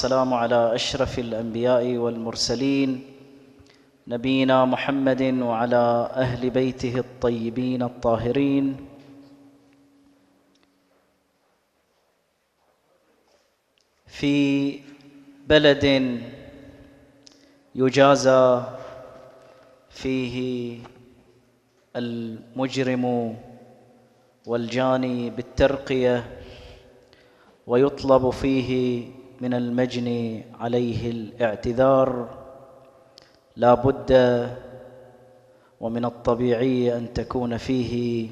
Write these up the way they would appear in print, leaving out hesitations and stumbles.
والسلام على أشرف الأنبياء والمرسلين نبينا محمد وعلى أهل بيته الطيبين الطاهرين. في بلد يجازى فيه المجرم والجاني بالترقية ويطلب فيه من المجني عليه الاعتذار، لا بد ومن الطبيعي أن تكون فيه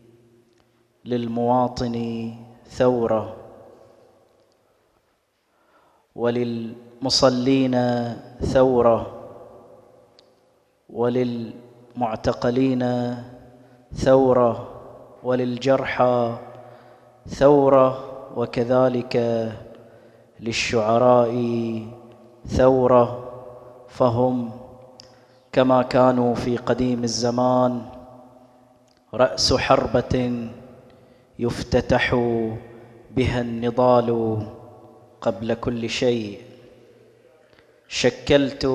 للمواطن ثورة، وللمصلين ثورة، وللمعتقلين ثورة، وللجرحى ثورة، وكذلك للشعراء ثورة. فهم كما كانوا في قديم الزمان رأس حربة يفتتح بها النضال قبل كل شيء. شكلت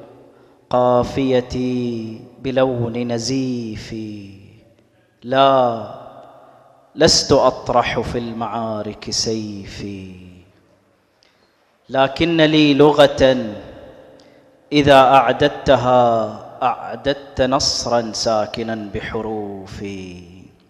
قافيتي بلون نزيفي، لست أطرح في المعارك سيفي، لكن لي لغة إذا أعددتها أعددت نصرا ساكنا بحروفي.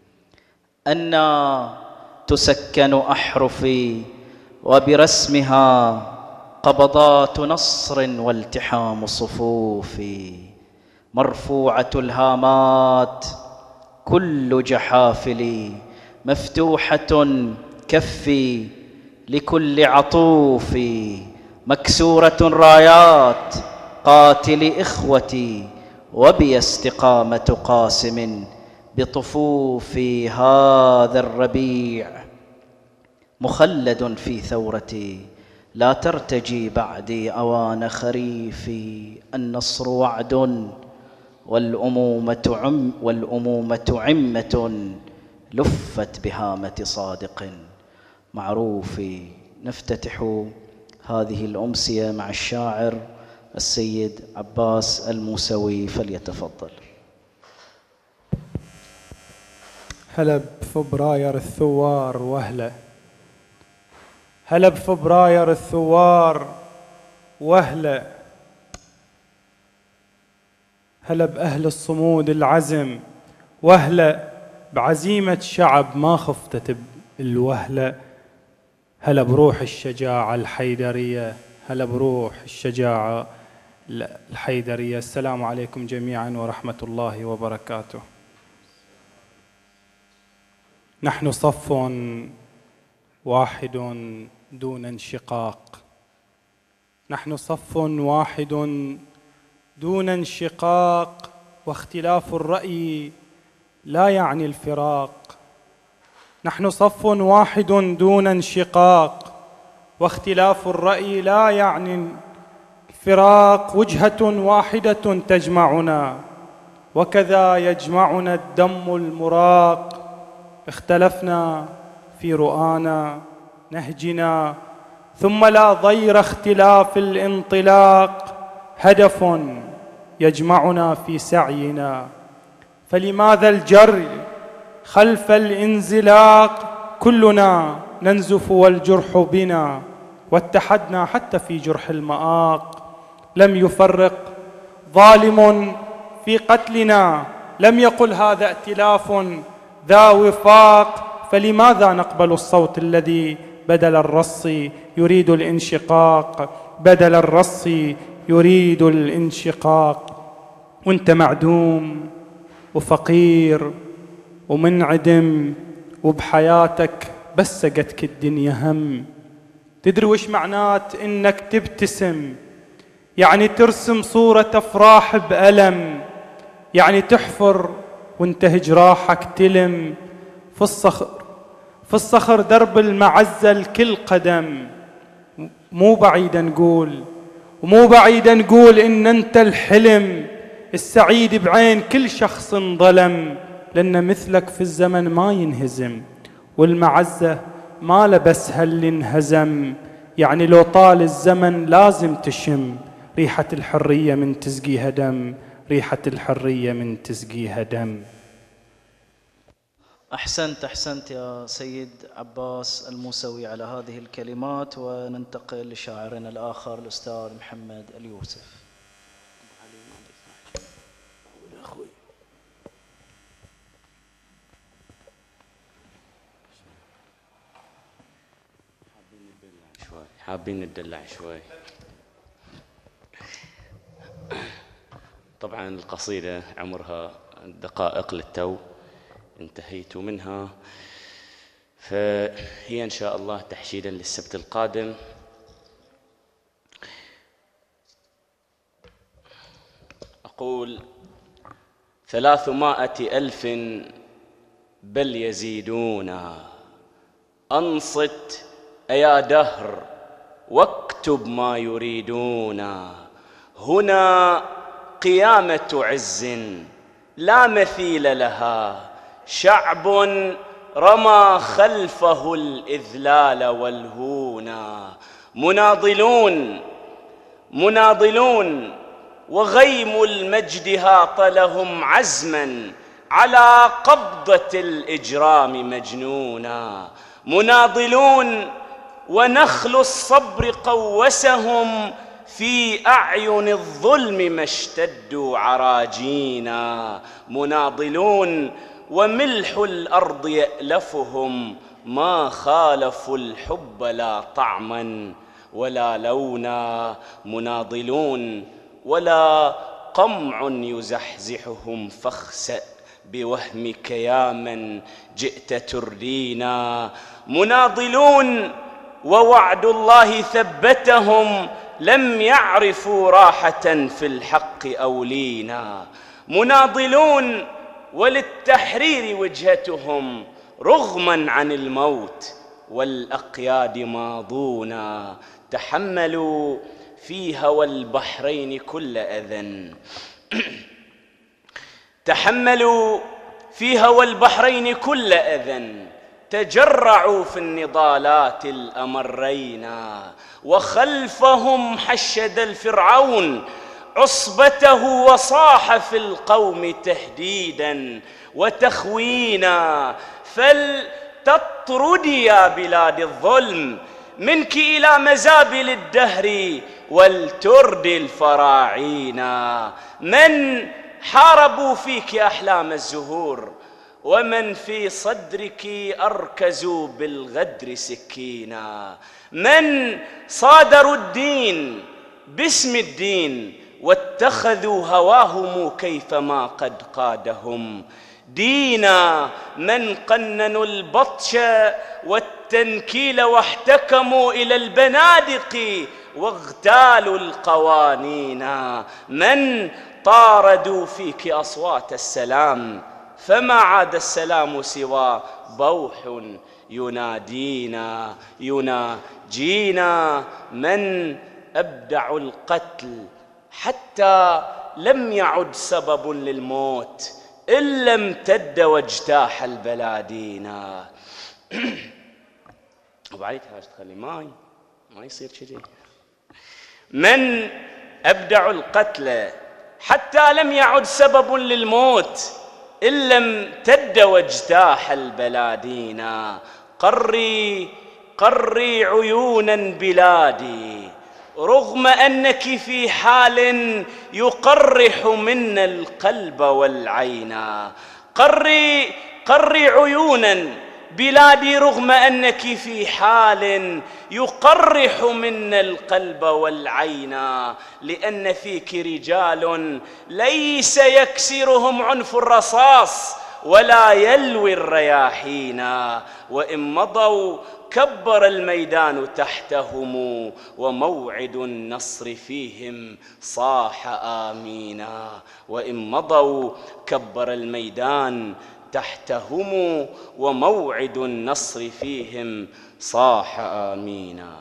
أنى تسكن أحرفي وبرسمها قبضات نصر والتحام صفوفي. مرفوعة الهامات كل جحافلي، مفتوحة كفي لكل عطوف. مكسورة رايات قاتل إخوتي، وبي استقامة قاسم بطفوف. هذا الربيع مخلد في ثورتي، لا ترتجي بعدي أوان خريفي. النصر وعد والأمومة عمة لفت بهامة صادق معروف. نفتتح هذه الأمسية مع الشاعر السيد عباس الموسوي، فليتفضل. هلا بفبراير الثوار وهلا، هلا بفبراير الثوار وهلا، هلا بأهل الصمود العزم وهلا، بعزيمة شعب ما خفتت الوهلة. هلا بروح الشجاعة الحيدرية، هلا بروح الشجاعة الحيدرية. السلام عليكم جميعا ورحمة الله وبركاته. نحن صف واحد دون انشقاق، نحن صف واحد دون انشقاق، واختلاف الرأي لا يعني الفراق. نحن صف واحد دون انشقاق، واختلاف الرأي لا يعني الفراق. وجهة واحدة تجمعنا، وكذا يجمعنا الدم المراق. اختلفنا في رؤانا نهجنا، ثم لا ضير اختلاف الانطلاق. هدف يجمعنا في سعينا، فلماذا الجري خلف الانزلاق؟ كلنا ننزف والجرح بنا، واتحدنا حتى في جرح المآق. لم يفرق ظالم في قتلنا، لم يقل هذا ائتلاف ذا وفاق. فلماذا نقبل الصوت الذي بدل الرص يريد الانشقاق؟ بدل الرص يريد الانشقاق. وانت معدوم وفقير ومنعدم، وبحياتك بس سقتك الدنيا هم. تدري وش معنات انك تبتسم؟ يعني ترسم صورة افراح بألم، يعني تحفر وانت جراحك تلم. في الصخر درب المعزة الكل قدم. مو بعيد نقول، ومو بعيد نقول إن أنت الحلم السعيد بعين كل شخص ظلم. لأن مثلك في الزمن ما ينهزم، والمعزة ما لبسها اللي انهزم. يعني لو طال الزمن لازم تشم ريحة الحرية من تسقيها دم، ريحة الحرية من تسقيها دم. أحسنت يا سيد عباس الموسوي على هذه الكلمات. وننتقل لشاعرنا الآخر الأستاذ محمد اليوسف. حابين ندلع شوي. طبعا القصيدة عمرها دقائق للتو انتهيت منها، فهي إن شاء الله تحشيدا للسبت القادم. أقول 300,000 بل يزيدون، أنصت أيا دهر واكتب ما يريدون. هنا قيامة عز لا مثيل لها، شعب رمى خلفه الإذلال والهونا. مناضلون وغيم المجد هاط لهم عزما على قبضة الإجرام مجنونا. مناضلون ونخل الصبر قوسهم في أعين الظلم ما اشتدوا عراجينا. مناضلون وملح الأرض يألفهم، ما خالفوا الحب لا طعما ولا لونا. مناضلون ولا قمع يزحزحهم، فاخسأ بوهمك يا من جئت تردينا. مناضلون ووعد الله ثبتهم، لم يعرفوا راحة في الحق أولينا. مناضلون وللتحرير وجهتهم، رغما عن الموت والأقياد ماضونا. تحملوا في هوى البحرين كل أذى تحملوا في هوى البحرين كل أذى، تجرعوا في النضالات الأمرين. وخلفهم حشد الفرعون عصبته، وصاح في القوم تهديدا وتخوينا. فلتطردي يا بلاد الظلم منك إلى مزابل الدهر، ولتردي الفراعين. من حاربوا فيك أحلام الزهور، ومن في صدرك أركزوا بالغدر سكينا. من صادروا الدين باسم الدين، واتخذوا هواهم كيفما قد قادهم دينا. من قننوا البطش والتنكيل، واحتكموا إلى البنادق واغتالوا القوانين. من طاردوا فيك أصوات السلام، فما عاد السلام سوى بوح يناجينا. من أبدعوا القتل حتى لم يعد سبب للموت، إن لم تد واجتاح البلادينا. وبعدين تخلي ما يصير كذي. من أبدعوا القتل حتى لم يعد سبب للموت، إن لم تد واجتاح البلادينا. قري عيونا بلادي، رغم أنك في حال يقرح منا القلب والعين. قري عيونا بلادي، رغم أنك في حال يقرح منا القلب والعين. لأن فيك رجال ليس يكسرهم عنف الرصاص، ولا يلوي الرياحين. وإن مضوا كبر الميدان تحتهم، وموعد النصر فيهم صاح آمينا. وإن مضوا كبر الميدان تحتهم، وموعد النصر فيهم صاح آمينا.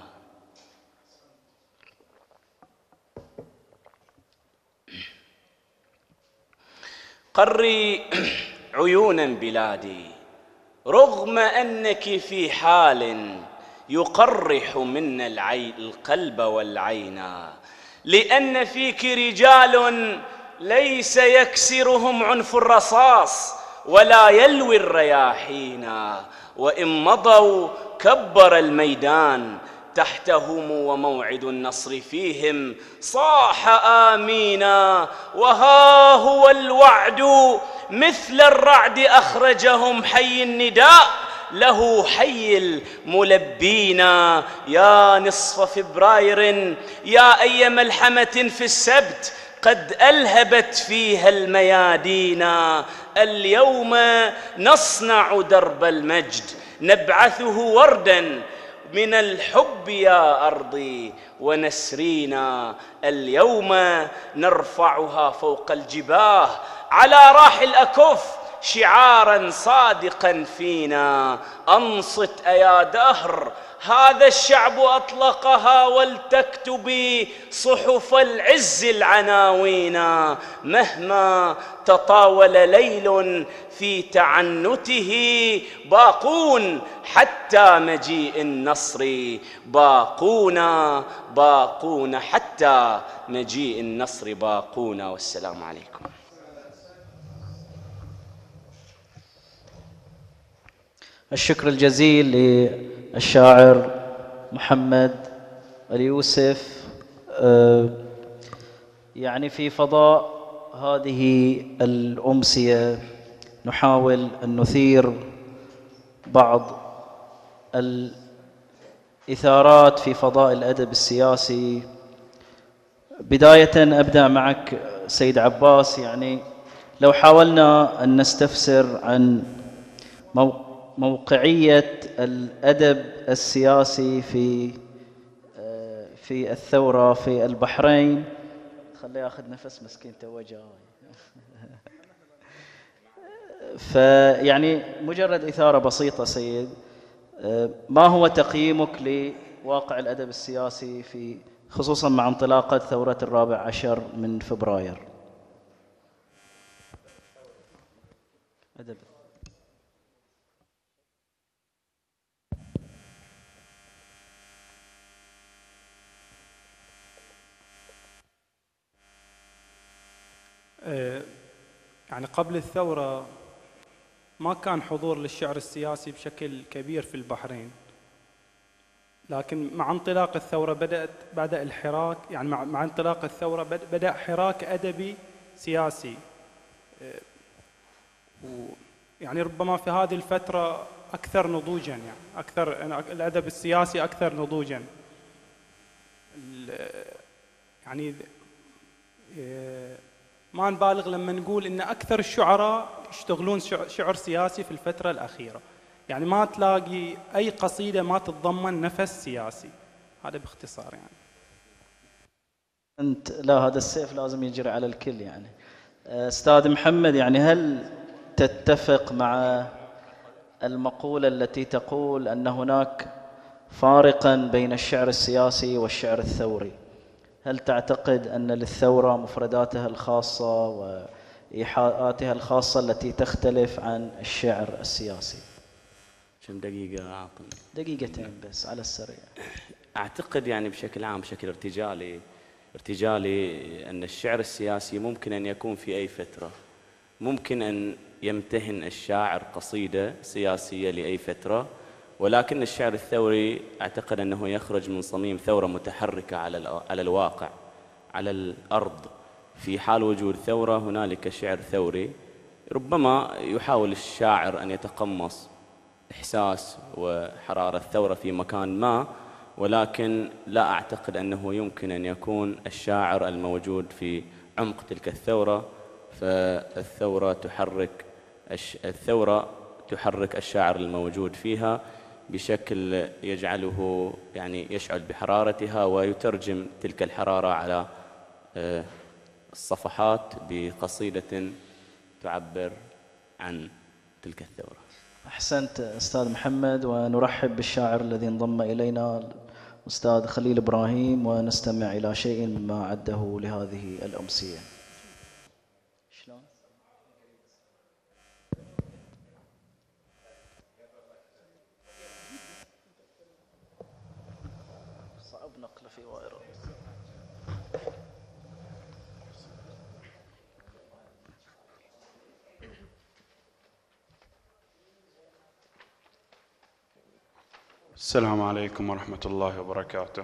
قري عيونا بلادي، رغم أنك في حال يقرح منا القلب والعين، لأن فيك رجال ليس يكسرهم عنف الرصاص ولا يلوي الرياحين، وإن مضوا كبر الميدان تحتهم وموعد النصر فيهم صاح آمينا. وها هو الوعد مثل الرعد أخرجهم حي النداء له حي الملبين. يا نصف فبراير يا أي ملحمة في السبت قد ألهبت فيها الميادين، اليوم نصنع درب المجد نبعثه وردا من الحب يا أرضي ونسرينا، اليوم نرفعها فوق الجباه على راح الأكف شعارا صادقا فينا. أنصت أيا دهر هذا الشعب أطلقها ولتكتبي صحف العز العناوين، مهما تطاول ليل في تعنته باقون حتى مجيء النصر، باقون حتى مجيء النصر باقون. والسلام عليكم. الشكر الجزيل للشاعر محمد اليوسف. يعني في فضاء هذه الأمسية نحاول أن نثير بعض الإثارات في فضاء الأدب السياسي. بداية أبدأ معك سيد عباس، يعني لو حاولنا أن نستفسر عن موقعية الأدب السياسي في الثورة في البحرين. خليه ياخذ نفس مسكين تو جاي. فيعني مجرد إثارة بسيطة سيد، ما هو تقييمك لواقع الأدب السياسي خصوصا مع انطلاقة ثورة 14 من فبراير؟ أدب. يعني قبل الثورة ما كان حضور للشعر السياسي بشكل كبير في البحرين، لكن مع انطلاق الثورة بدأ الحراك، يعني مع انطلاق الثورة بدأ حراك أدبي سياسي. يعني ربما في هذه الفترة أكثر نضوجاً، يعني أكثر الأدب السياسي أكثر نضوجاً. يعني ما نبالغ لما نقول إن أكثر الشعراء يشتغلون شعر سياسي في الفترة الأخيرة، يعني ما تلاقي أي قصيدة ما تتضمن نفس سياسي. هذا باختصار. يعني أنت لا، هذا السيف لازم يجري على الكل. يعني أستاذ محمد، يعني هل تتفق مع المقولة التي تقول أن هناك فارقا بين الشعر السياسي والشعر الثوري؟ هل تعتقد أن للثورة مفرداتها الخاصة وإيحاءاتها الخاصة التي تختلف عن الشعر السياسي؟ كم دقيقة أعطني؟ دقيقتين بس على السريع. أعتقد يعني بشكل عام، بشكل ارتجالي أن الشعر السياسي ممكن أن يكون في أي فترة، ممكن أن يمتهن الشاعر قصيدة سياسية لأي فترة، ولكن الشعر الثوري أعتقد أنه يخرج من صميم ثورة متحركة على الواقع، على الأرض. في حال وجود ثورة هنالك شعر ثوري، ربما يحاول الشاعر أن يتقمص إحساس وحرارة الثورة في مكان ما، ولكن لا أعتقد أنه يمكن أن يكون الشاعر الموجود في عمق تلك الثورة. فالثورة تحرك الشاعر الموجود فيها بشكل يجعله يعني يشعر بحرارتها، ويترجم تلك الحرارة على الصفحات بقصيدة تعبر عن تلك الثورة. أحسنت أستاذ محمد، ونرحب بالشاعر الذي انضم إلينا الأستاذ خليل إبراهيم، ونستمع إلى شيء مما عده لهذه الأمسية. شلون؟ السلام عليكم ورحمة الله وبركاته.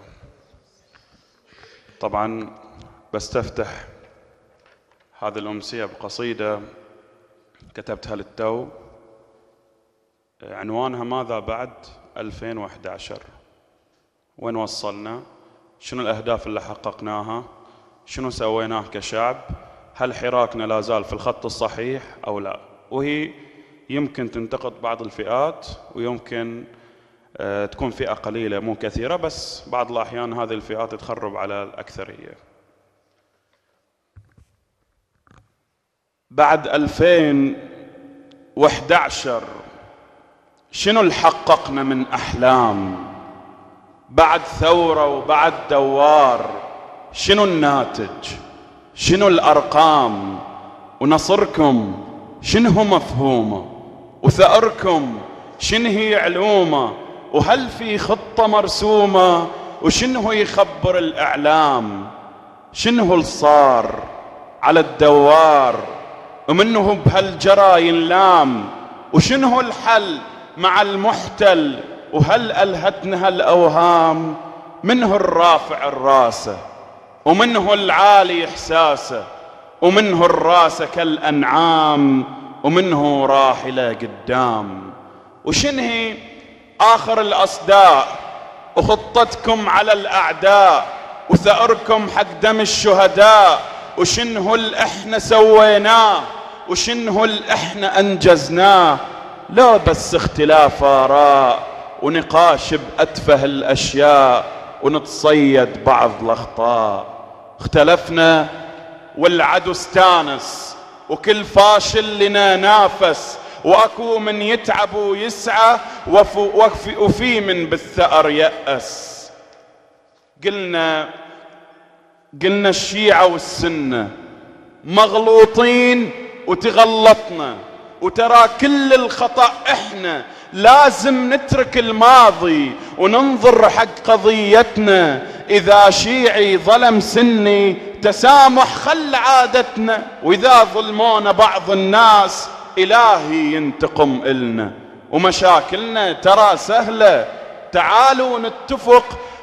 طبعا بستفتح هذه الأمسية بقصيدة كتبتها للتو، عنوانها ماذا بعد 2011؟ وين وصلنا؟ شنو الأهداف اللي حققناها؟ شنو سويناه كشعب؟ هل حراكنا لا زال في الخط الصحيح أو لا؟ وهي يمكن تنتقد بعض الفئات، ويمكن تكون فئة قليلة مو كثيرة، بس بعض الأحيان هذه الفئات تخرب على الأكثرية. بعد 2011 شنو اللي حققنا من أحلام؟ بعد ثورة وبعد دوار شنو الناتج؟ شنو الأرقام؟ ونصركم شنو مفهومه؟ وثأركم شنو هي علومه؟ وهل في خطة مرسومة؟ وشنو يخبر الإعلام؟ شنو اللي صار على الدوار؟ ومنه بهالجرى ينلام؟ وشنو الحل مع المحتل؟ وهل ألهتنا هالأوهام؟ منه الرافع الراسة، ومنه العالي إحساسه، ومنه الراسة كالأنعام، ومنه راحلة قدام. وشنهي آخر الأصداء؟ وخطتكم على الأعداء، وثأركم حق دم الشهداء. وشنه اللي احنا سويناه؟ وشنه اللي احنا أنجزناه؟ لا بس اختلاف آراء ونقاش بأتفه الأشياء، ونتصيد بعض الأخطاء. اختلفنا والعدو استانس، وكل فاشل لنا نافس، واكو من يتعب ويسعى، وفي من بالثأر يأس. قلنا الشيعة والسنة مغلوطين وتغلطنا، وترى كل الخطأ احنا لازم نترك الماضي وننظر حق قضيتنا. إذا شيعي ظلم سني تسامح خل عادتنا، وإذا ظلمونا بعض الناس إلهي ينتقم إلنا. ومشاكلنا ترى سهلة، تعالوا نتفق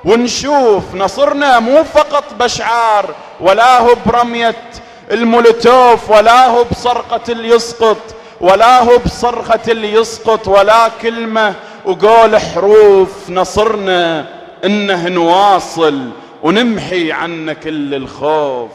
ونشوف نصرنا مو فقط بشعار، ولا هو برمية المولوتوف، ولا هو بصرخة اللي يسقط، ولا هو بصرخة اللي يسقط، ولا كلمة وقول حروف. نصرنا إنه نواصل ونمحي عنا كل الخوف،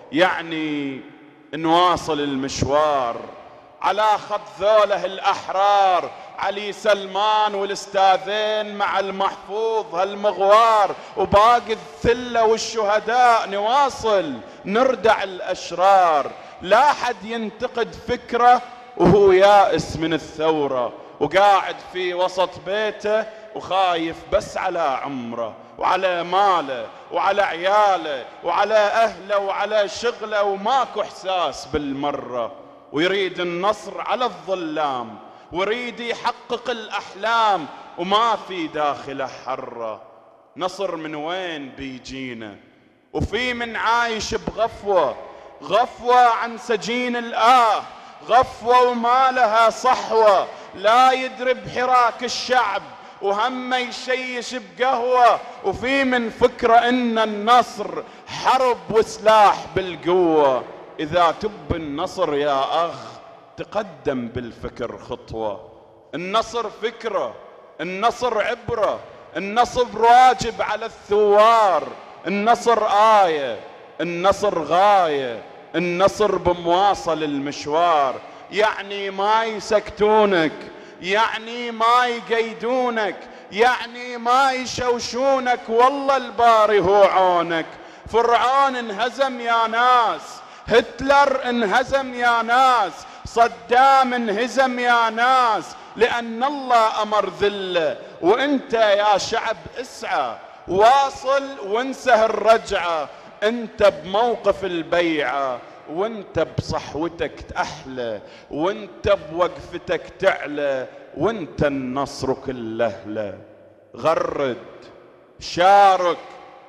يعني نواصل المشوار على خط ذوله الأحرار، علي سلمان والأستاذين مع المحفوظ هالمغوار، وباقي الثلة والشهداء نواصل نردع الأشرار. لا حد ينتقد فكرة وهو يائس من الثورة، وقاعد في وسط بيته وخايف بس على عمره وعلى ماله وعلى عياله وعلى أهله وعلى شغله، وماكو إحساس بالمرة. ويريد النصر على الظلام، ويريد يحقق الأحلام، وما في داخله حرة. نصر من وين بيجينا؟ وفي من عايش بغفوة، غفوة عن سجين الآه، غفوة وما لها صحوة، لا يدري بحراك الشعب وهم يشيش بقهوة. وفي من فكرة إن النصر حرب وسلاح بالقوة. إذا تب النصر يا أخ تقدم بالفكر خطوة. النصر فكرة، النصر عبرة، النصر واجب على الثوار، النصر آية، النصر غاية، النصر بمواصل المشوار. يعني ما يسكتونك، يعني ما يقيدونك، يعني ما يشوشونك، والله الباري هو عونك. فرعون انهزم يا ناس، هتلر انهزم يا ناس، صدام انهزم يا ناس، لأن الله أمر ذله. وانت يا شعب اسعى، واصل وانسه الرجعة. انت بموقف البيعة، وانت بصحوتك أحلى، وانت بوقفتك تعلى، وانت النصر كله له. غرد، شارك،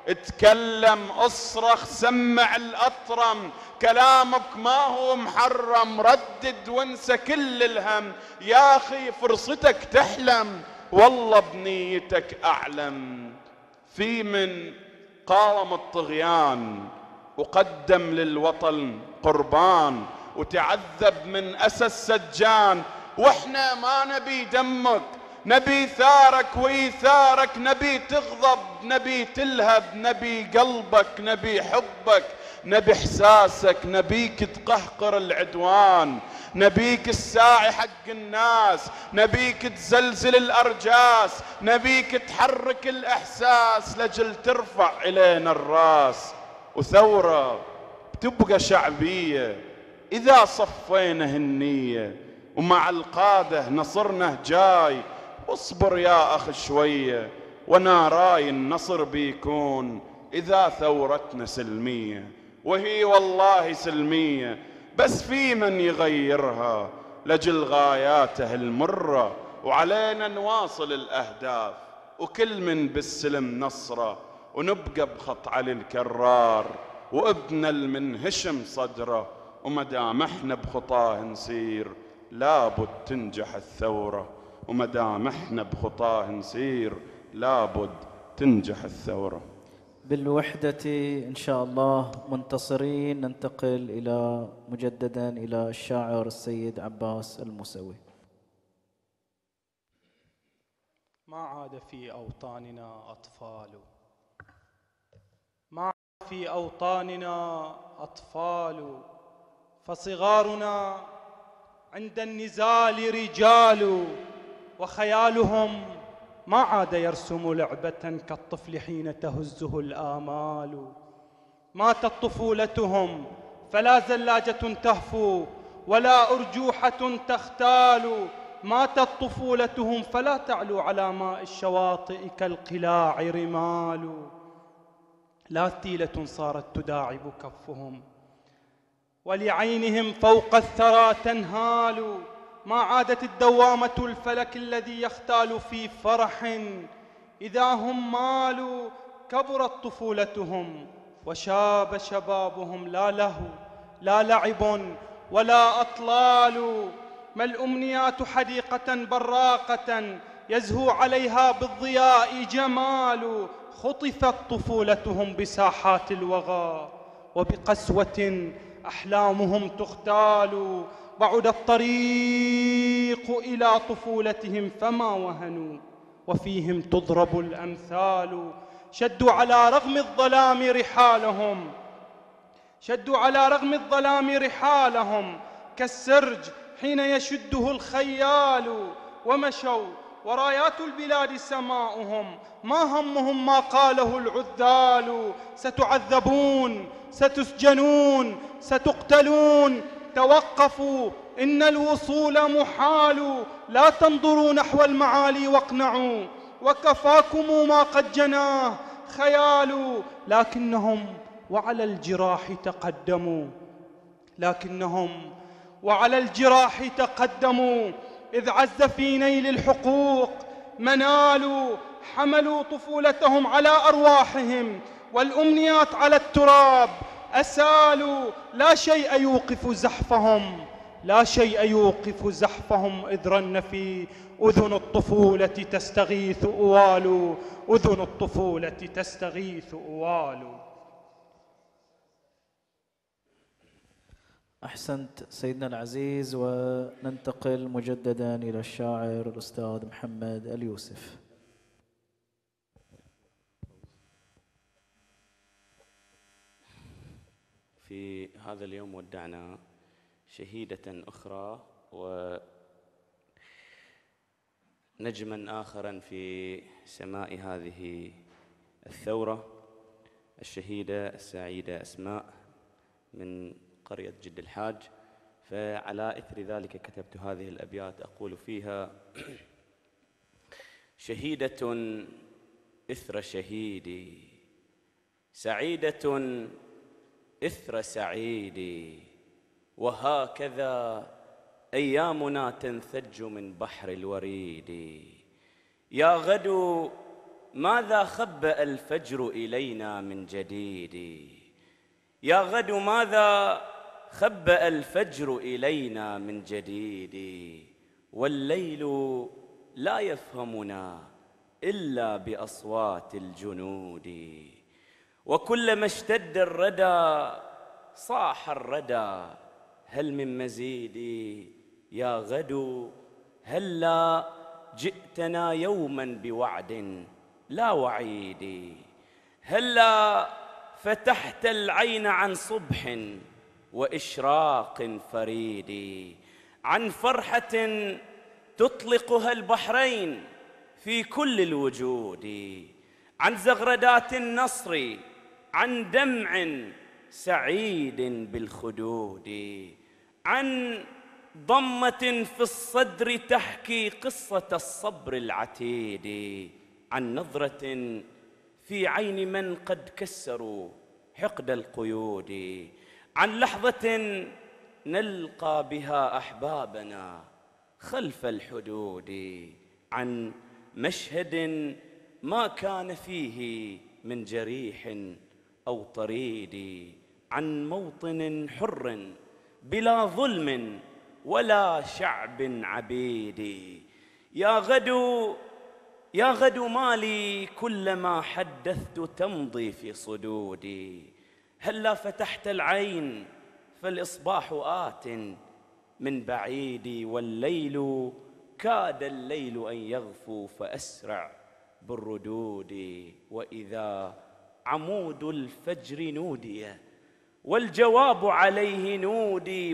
اتكلم، اصرخ، سمع الأطرم. كلامك ما هو محرم، ردد وانسى كل الهم. يا أخي فرصتك تحلم، والله بنيتك أعلم. في من قاوم الطغيان وقدم للوطن قربان، وتعذب من أسى السجان، واحنا ما نبي دمك، نبي ثارك وإيثارك، نبي تغضب، نبي تلهب، نبي قلبك، نبي حبك، نبي إحساسك، نبيك تقهقر العدوان، نبيك الساعي حق الناس، نبيك تزلزل الأرجاس، نبيك تحرك الإحساس لجل ترفع إلينا الراس. وثورة بتبقى شعبية إذا صفينا النية، ومع القادة نصرنا جاي. واصبر يا أخ شوية، وانا راي النصر بيكون إذا ثورتنا سلمية، وهي والله سلمية، بس في من يغيرها لجل غاياته المرة. وعلينا نواصل الأهداف وكل من بالسلم نصره، ونبقى بخط علي الكرار وابن المنهشم صدره. ومدام احنا بخطاه نسير لابد تنجح الثورة، ومدام احنا بخطاه نسير لابد تنجح الثورة. بالوحدة إن شاء الله منتصرين. ننتقل مجددا إلى الشاعر السيد عباس الموسوي. ما عاد في أوطاننا أطفال، ما عاد في أوطاننا أطفال، فصغارنا عند النزال رجال، وخيالهم ما عاد يرسم لعبة كالطفل حين تهزه الآمال. ماتت طفولتهم فلا زلاجة تهفو ولا أرجوحة تختال، ماتت طفولتهم فلا تعلو على ماء الشواطئ كالقلاع رمال. لا ثيلة صارت تداعب كفهم ولعينهم فوق الثرى تنهال، ما عادت الدوامة الفلك الذي يختال في فرح إذا هم مالوا. كبرت طفولتهم وشاب شبابهم، لا لهو لا لعب ولا أطلال. ما الأمنيات حديقة براقة يزهو عليها بالضياء جمال، خطفت طفولتهم بساحات الوغى وبقسوة أحلامهم تختال. بعد الطريق إلى طفولتهم فما وهنوا وفيهم تضرب الأمثال. شدوا على رغم الظلام رحالهم، شدوا على رغم الظلام رحالهم كالسرج حين يشده الخيال. ومشوا ورايات البلاد سماؤهم، ما همهم ما قاله العذال. ستعذبون، ستسجنون، ستقتلون، توقفوا إن الوصول محال. لا تنظروا نحو المعالي واقنعوا، وكفاكم ما قد جناه خيال. لكنهم وعلى الجراح تقدموا، لكنهم وعلى الجراح تقدموا، إذ عز في نيل الحقوق منالوا. حملوا طفولتهم على أرواحهم والأمنيات على التراب أسالوا. لا شيء يوقف زحفهم، لا شيء يوقف زحفهم، إذ رن في أذن الطفولة تستغيث أوال، أذن الطفولة تستغيث أوال. أحسنت سيدنا العزيز. وننتقل مجددا إلى الشاعر الأستاذ محمد اليوسف. في هذا اليوم ودعنا شهيدة أخرى ونجما آخرا في سماء هذه الثورة، الشهيدة السعيدة أسماء من قرية جد الحاج. فعلى إثر ذلك كتبت هذه الأبيات أقول فيها: شهيدة إثر شهيدي، سعيدة إثر سعيدي، وهكذا أيامنا تنثج من بحر الوريد. يا غدو ماذا خبأ الفجر إلينا من جديد، يا غدو ماذا خبأ الفجر إلينا من جديد، والليل لا يفهمنا إلا بأصوات الجنود. وكلما اشتد الردى صاح الردى هل من مزيد يا غدو؟ هلا جئتنا يوما بوعد لا وعيد، هلا فتحت العين عن صبح وإشراق فريد، عن فرحة تطلقها البحرين في كل الوجود، عن زغردات النصر، عن دمع سعيد بالخدود، عن ضمة في الصدر تحكي قصة الصبر العتيد، عن نظرة في عين من قد كسروا حقد القيود، عن لحظة نلقى بها أحبابنا خلف الحدود، عن مشهد ما كان فيه من جريح أو طريد، عن موطن حر بلا ظلم ولا شعب عبيد. يا غدو يا غدو مالي كلما حدثت تمضي في صدودي، هلا فتحت العين فالإصباح آت من بعيد، والليل كاد الليل أن يغفو فأسرع بالردود، وإذا عمود الفجر نودي والجواب عليه نودي،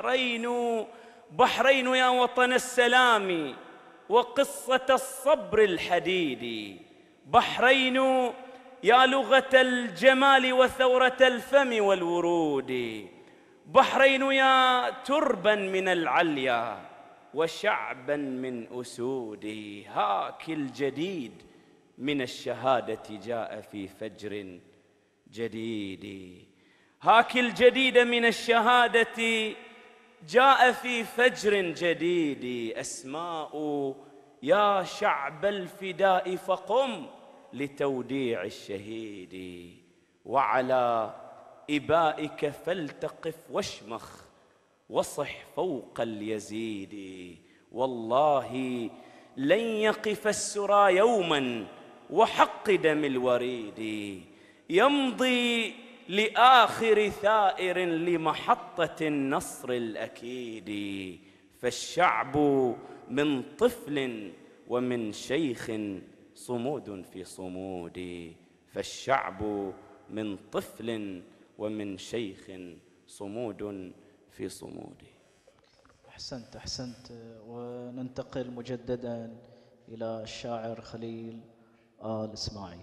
بحرين يا وطن السلام وقصة الصبر الحديد، بحرين يا لغة الجمال وثورة الفم والورود، بحرين يا تربا من العليا وشعبا من أسود، هاك الجديد من الشهادة جاء في فجر جديد، هاك الجديد من الشهادة جاء في فجر جديد، أسماء يا شعب الفداء فقم لتوديع الشهيد، وعلى إبائك فلتقف واشمخ وصح فوق اليزيد، والله لن يقف السرى يوما وحق دم الوريد، يمضي لآخر ثائر لمحطة النصر الأكيد، فالشعب من طفل ومن شيخ صمود في صمود، فالشعب من طفل ومن شيخ صمود في صمود. أحسنت أحسنت. وننتقل مجددا إلى الشاعر خليل آل إسماعيل.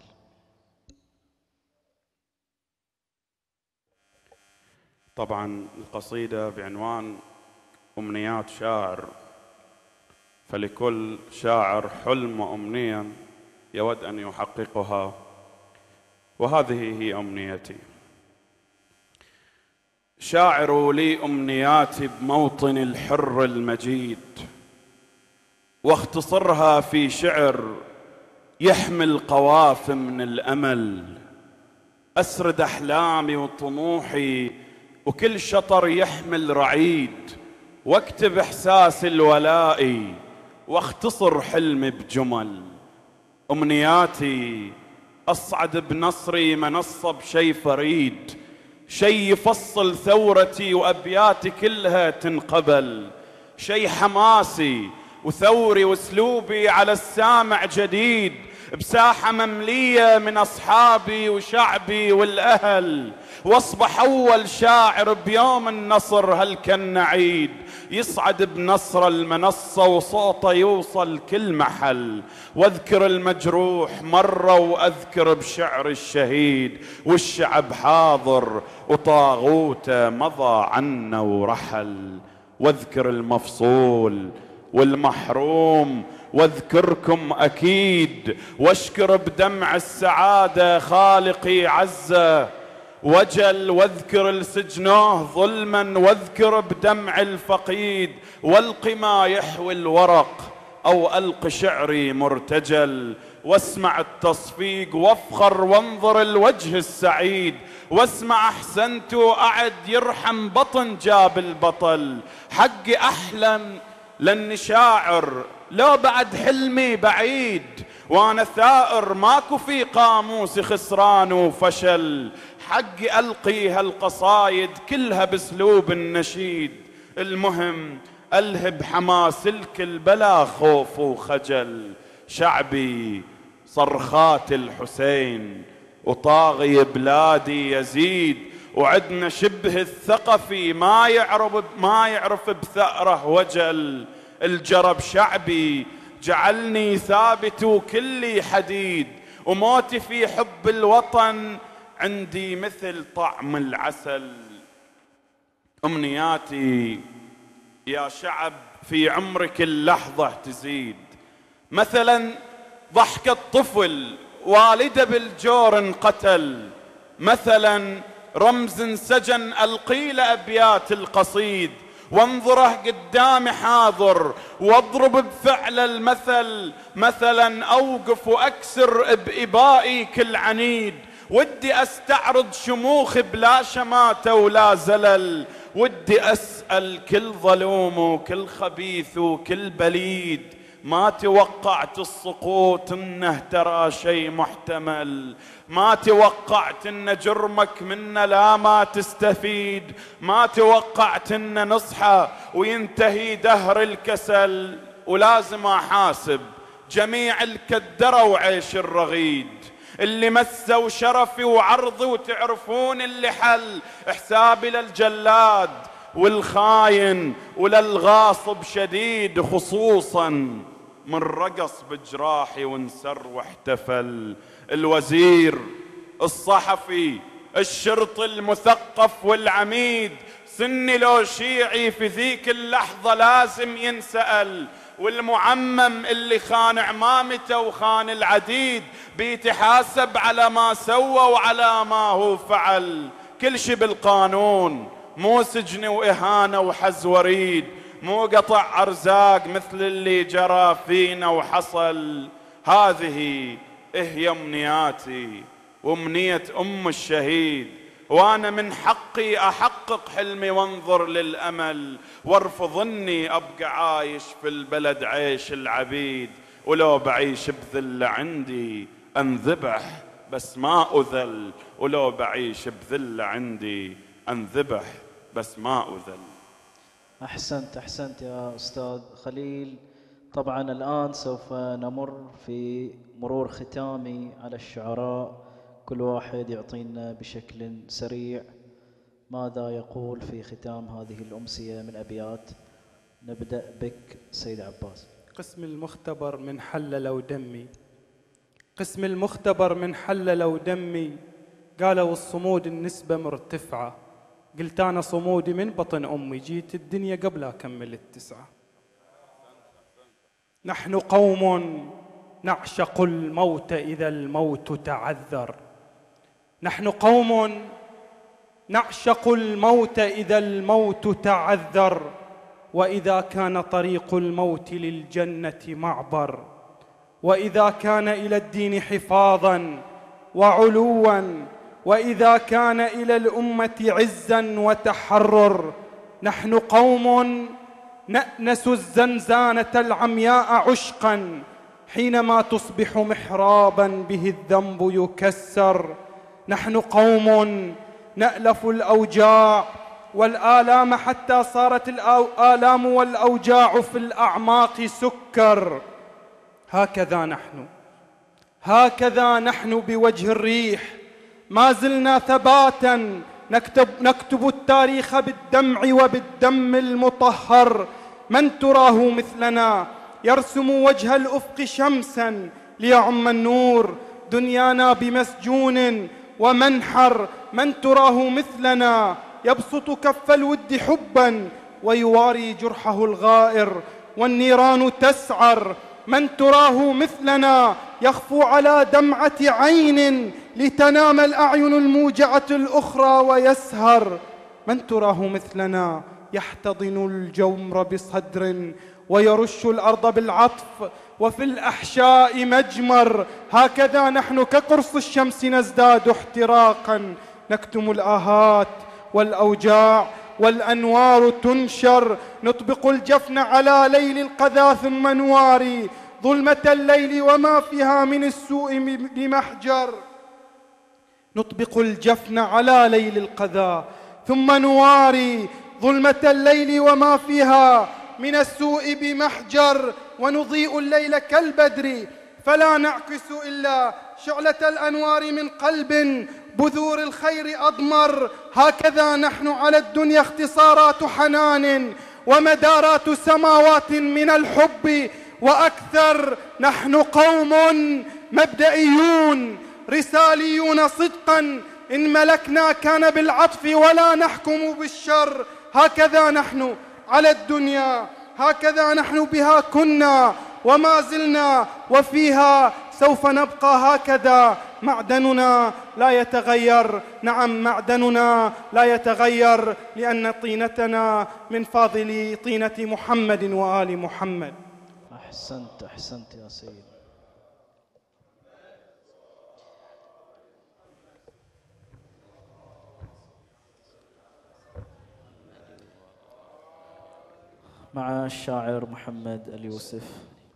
طبعا القصيدة بعنوان أمنيات شاعر، فلكل شاعر حلم وأمنية يود أن يحققها، وهذه هي أمنيتي. شاعر لي أمنياتي بموطن الحر المجيد، واختصرها في شعر يحمل قوافي من الأمل، أسرد أحلامي وطموحي وكل شطر يحمل رعيد، واكتب إحساس الولاء واختصر حلمي بجمل. أمنياتي أصعد بنصري منصة بشي فريد، شي يفصل ثورتي وأبياتي كلها تنقبل، شي حماسي وثوري واسلوبي على السامع جديد، بساحة مملية من أصحابي وشعبي والأهل، واصبح أول شاعر بيوم النصر هالكالنعيد، يصعد بنصر المنصة وصوته يوصل كل محل، واذكر المجروح مرة وأذكر بشعر الشهيد، والشعب حاضر وطاغوته مضى عنا ورحل، واذكر المفصول والمحروم واذكركم أكيد، واشكر بدمع السعادة خالقي عزه وجل، واذكر السجناه ظلما واذكر بدمع الفقيد، والق ما يحوي الورق أو ألق شعري مرتجل، واسمع التصفيق وافخر وانظر الوجه السعيد، واسمع أحسنت أعد يرحم بطن جاب البطل، حقي أحلم لأني شاعر لو بعد حلمي بعيد، وانا ثائر ماكو في قاموسي خسران وفشل، حقي القي هالقصايد كلها باسلوب النشيد. المهم الهب حماس الكل بلا خوف وخجل، شعبي صرخات الحسين وطاغي بلادي يزيد، وعدنا شبه الثقفي ما يعرف بثأره وجل. الجرب شعبي جعلني ثابت وكلي حديد، وموتي في حب الوطن عندي مثل طعم العسل. أمنياتي يا شعب في عمرك اللحظة تزيد، مثلا ضحكة طفل والده بالجور انقتل، مثلا رمز انسجن ألقي له أبيات القصيد، وانظره قدامي حاضر واضرب بفعل المثل، مثلا أوقف وأكسر بإبائي كل عنيد، ودي أستعرض شموخ بلا شماتة ولا زلل، ودي أسأل كل ظلوم وكل خبيث وكل بليد، ما توقعت السقوط انه ترى شيء محتمل، ما توقعت ان جرمك منا لا ما تستفيد، ما توقعت ان نصحى وينتهي دهر الكسل، ولازم احاسب جميع الكدرة وعيش الرغيد اللي مسوا شرفي وعرضي، وتعرفون اللي حل حسابي للجلاد والخاين وللغاصب شديد، خصوصا من رقص بجراحي وانسر واحتفل. الوزير، الصحفي، الشرطي المثقف والعميد، سني لو شيعي في ذيك اللحظة لازم ينسأل، والمعمم اللي خان عمامته وخان العديد بيتحاسب على ما سوى وعلى ما هو فعل. كل شي بالقانون، مو سجن وإهانة وحز وريد، مو قطع أرزاق مثل اللي جرى فينا وحصل. هذه هي أمنياتي وأمنية أم الشهيد، وأنا من حقي أحقق حلمي وانظر للأمل، وارفض أني أبقى عايش في البلد عيش العبيد، ولو بعيش بذلة عندي أنذبح بس ما أذل، ولو بعيش بذلة عندي أنذبح بس ما أذل. أحسنت يا أستاذ خليل. طبعا الآن سوف نمر في مرور ختامي على الشعراء، كل واحد يعطينا بشكل سريع ماذا يقول في ختام هذه الأمسية من أبيات. نبدأ بك سيد عباس. قسم المختبر من حللوا دمي، قسم المختبر من حللوا دمي، قالوا الصمود النسبة مرتفعة، قلت أنا صمودي من بطن أمي، جيت الدنيا قبل أكمل التسعة. نحن قوم نعشق الموت إذا الموت تعذر، نحن قوم نعشق الموت إذا الموت تعذر، وإذا كان طريق الموت للجنة معبر، وإذا كان إلى الدين حفاظا وعلوا، وإذا كان إلى الأمة عزا وتحرر. نحن قوم نأنس الزنزانة العمياء عشقا، حينما تصبح محرابا به الذنب يكسر. نحن قوم نألف الأوجاع والآلام حتى صارت الآلام والأوجاع في الأعماق سكر. هكذا نحن بوجه الريح، ما زلنا ثباتا نكتب التاريخ بالدمع وبالدم المطهر. من تراه مثلنا يرسم وجه الأفق شمسا ليعم النور، دنيانا بمسجون ومنحر. من تراه مثلنا يبسط كف الود حبا ويواري جرحه الغائر والنيران تسعر. من تراه مثلنا يخفو على دمعة عين لتنام الأعين الموجعة الأخرى ويسهر. من تراه مثلنا يحتضن الجمر بصدر ويرش الأرض بالعطف وفي الأحشاء مجمر. هكذا نحن كقرص الشمس نزداد احتراقا، نكتم الآهات والأوجاع والأنوار تنشر. نطبق الجفن على ليل القذى ثم نواري ظلمة الليل وما فيها من السوء بمحجر. نطبق الجفن على ليل القذى ثم نواري ظلمة الليل وما فيها من السوء بمحجر. ونضيء الليل كالبدر فلا نعكس إلا شعلة الأنوار من قلب بذور الخير أضمر. هكذا نحن على الدنيا اختصارات حنان ومدارات سماوات من الحب وأكثر. نحن قوم مبدئيون رساليون صدقا، إن ملكنا كان بالعطف ولا نحكم بالشر. هكذا نحن على الدنيا، هكذا نحن بها كنا وما زلنا وفيها سوف نبقى. هكذا معدننا لا يتغير، نعم معدننا لا يتغير، لأن طينتنا من فاضل طينة محمد وآل محمد. أحسنت أحسنت يا سيدي. مع الشاعر محمد اليوسف.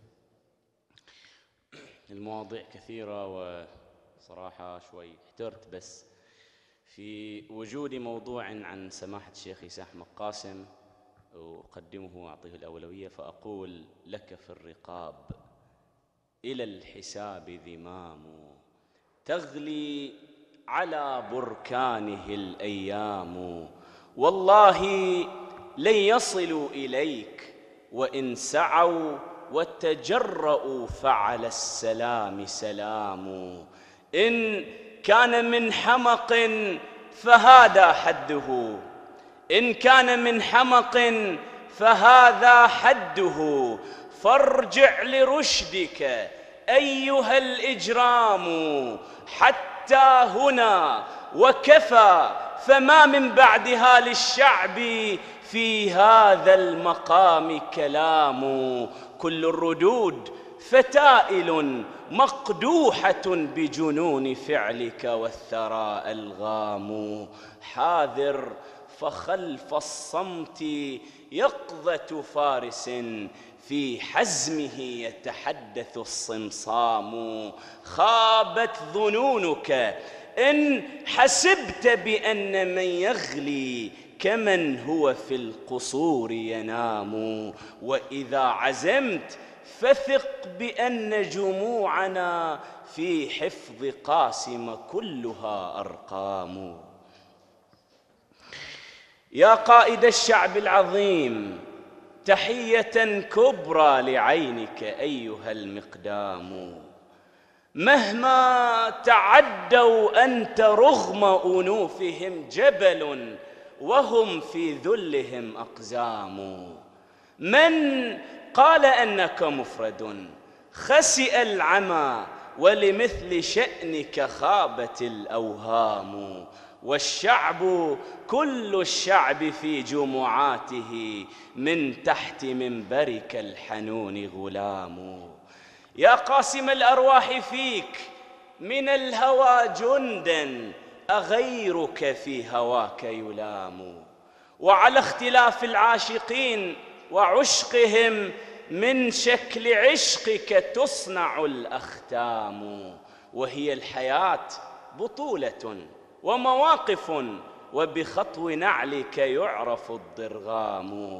المواضيع كثيرة وصراحة شوي احترت، بس في وجود موضوع عن سماحة الشيخ عيسى أحمد قاسم أقدمه وأعطيه الأولوية، فأقول لك في الرقاب إلى الحساب ذمام تغلي على بركانه الأيام، والله لن يصلوا إليك وإن سعوا وتجرؤوا فعلى السلام سلام. إن كان من حمق فهذا حده، إن كان من حمق فهذا حده، فارجع لرشدك أيها الإجرام. حتى هنا وكفى، فما من بعدها للشعب في هذا المقام كلام. كل الردود فتائل مقدوحة بجنون فعلك والثرى ألغام. حاذر فخلف الصمت يقظة فارس في حزمه يتحدث الصمصام. خابت ظنونك إن حسبت بأن من يغلي كمن هو في القصور ينام. وإذا عزمت فثق بأن جموعنا في حفظ قاسم كلها أرقام. يا قائد الشعب العظيم، تحية كبرى لعينك أيها المقدام. مهما تعدوا أنت رغم أنوفهم جبل وهم في ذلهم أقزام. من قال أنك مفرد خسئ العمى، ولمثل شأنك خابت الأوهام. والشعب كل الشعب في جمعاته من تحت منبرك الحنون غلام. يا قاسم الأرواح فيك من الهوى جندا، أغيرك في هواك يلام. وعلى اختلاف العاشقين وعشقهم من شكل عشقك تصنع الأختام. وهي الحياة بطولة ومواقف، وبخطو نعلك يعرف الضرغام.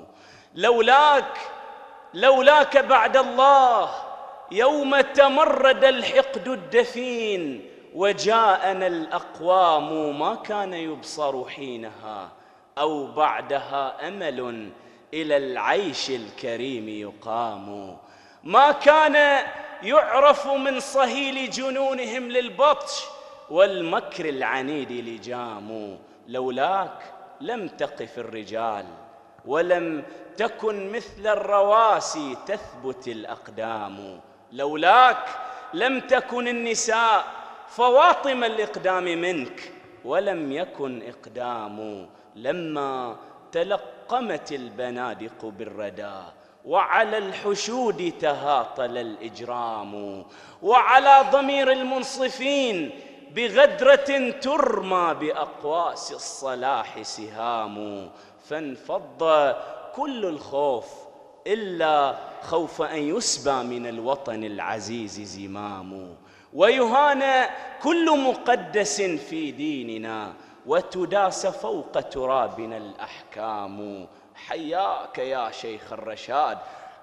لولاك بعد الله يوم تمرد الحقد الدفين وجاءنا الأقوام، ما كان يبصر حينها أو بعدها أمل إلى العيش الكريم يقام. ما كان يعرف من صهيل جنونهم للبطش والمكر العنيد لجام. لولاك لم تقف الرجال، ولم تكن مثل الرواسي تثبت الأقدام. لولاك لم تكن النساء فواطم الإقدام منك، ولم يكن إقدام لما تلقمت البنادق بالردى، وعلى الحشود تهاطل الإجرام. وعلى ضمير المنصفين بغدرة ترمى بأقواس الصلاح سهام. فانفض كل الخوف إلا خوف أن يسبى من الوطن العزيز زمام، ويهان كل مقدس في ديننا، وتداس فوق ترابنا الأحكام. حياك يا شيخ الرشاد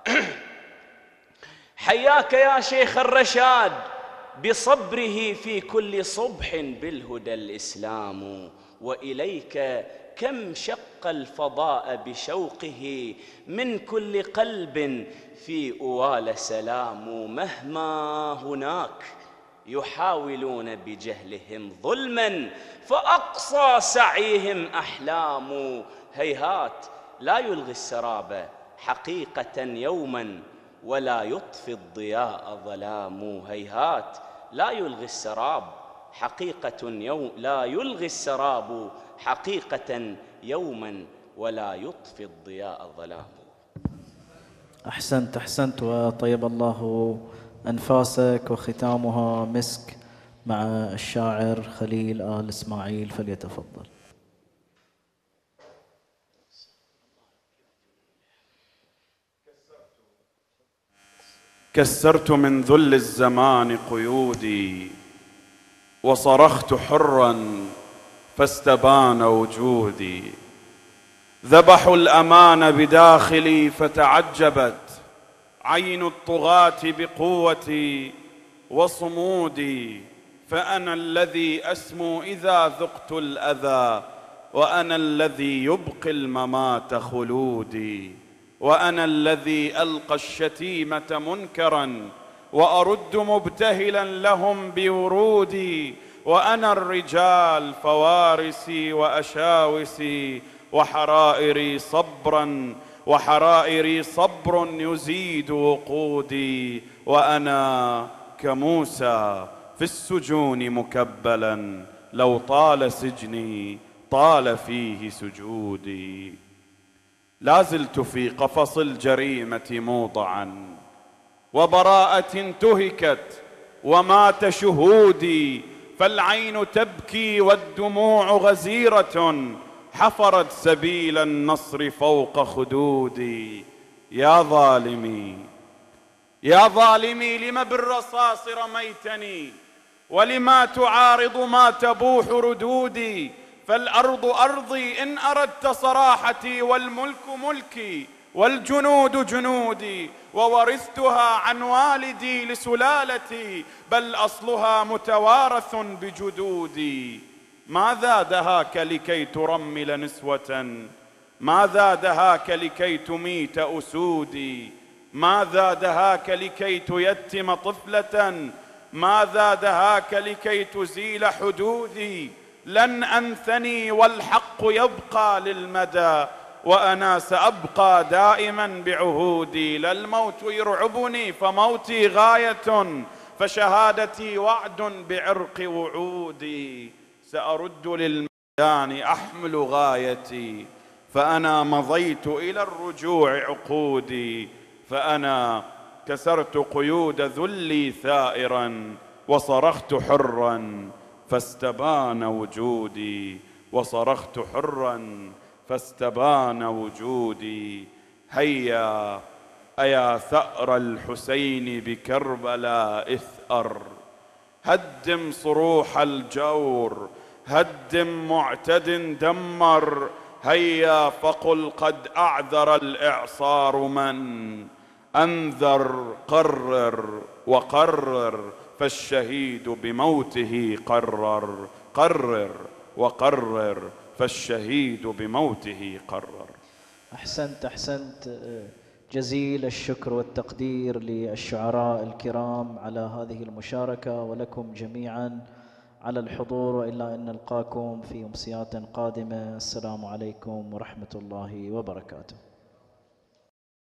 حياك يا شيخ الرشاد بصبره في كل صبح بالهدى الإسلام، وإليك كم شق الفضاء بشوقه من كل قلب في أوال سلام. مهما هناك يحاولون بجهلهم ظلما، فأقصى سعيهم أحلام. هيهات لا يلغي السراب حقيقة يوما، ولا يطفي الضياء ظلام. هيهات لا يلغي السراب حقيقة لا يلغي السراب حقيقة يوما، ولا يطفي الضياء ظلام. أحسنت أحسنت، وطيب الله أنفاسك، وختامها مسك مع الشاعر خليل آل إسماعيل، فليتفضل. كسرت من ذل الزمان قيودي، وصرخت حرا فاستبان وجودي. ذبحوا الأمان بداخلي فتعجبت عين الطغاة بقوتي وصمودي. فأنا الذي أسمو إذا ذقت الأذى، وأنا الذي يبقي الممات خلودي. وأنا الذي ألقى الشتيمة منكرا وأرد مبتهلا لهم بورودي. وأنا الرجال فوارسي وأشاوسي، وحرائري صبر يزيد وقودي. وأنا كموسى في السجون مكبلا، لو طال سجني طال فيه سجودي. لا زلت في قفص الجريمة موضعا، وبراءة انتهكت ومات شهودي. فالعين تبكي والدموع غزيرة، حفرت سبيل النصر فوق خدودي. يا ظالمي يا ظالمي، لم بالرصاص رميتني، ولما تعارض ما تبوح ردودي. فالأرض أرضي إن أردت صراحتي، والملك ملكي والجنود جنودي. وورثتها عن والدي لسلالتي، بل أصلها متوارث بجدودي. ماذا دهاك لكي ترمل نسوة؟ ماذا دهاك لكي تميت أسودي؟ ماذا دهاك لكي تيتم طفلة؟ ماذا دهاك لكي تزيل حدودي؟ لن أنثني والحق يبقى للمدى، وأنا سأبقى دائما بعهودي. لا الموت يرعبني فموتي غاية، فشهادتي وعد بعرق وعودي. سأرد للميدان أحمل غايتي، فأنا مضيت إلى الرجوع عقودي. فأنا كسرت قيود ذلي ثائرا، وصرخت حرا فاستبان وجودي. وصرخت حرا فاستبان وجودي. هيا أيا ثأر الحسين بكربلاء اثأر، هدم صروح الجور، هدم معتد دمر. هيا فقل قد أعذر الإعصار من أنذر. قرر وقرر، فالشهيد بموته قرر. قرر وقرر، فالشهيد بموته قرر. أحسنت أحسنت، جزيل الشكر والتقدير للشعراء الكرام على هذه المشاركة، ولكم جميعا على الحضور، وإلا أن نلقاكم في أمسيات قادمة. السلام عليكم ورحمة الله وبركاته.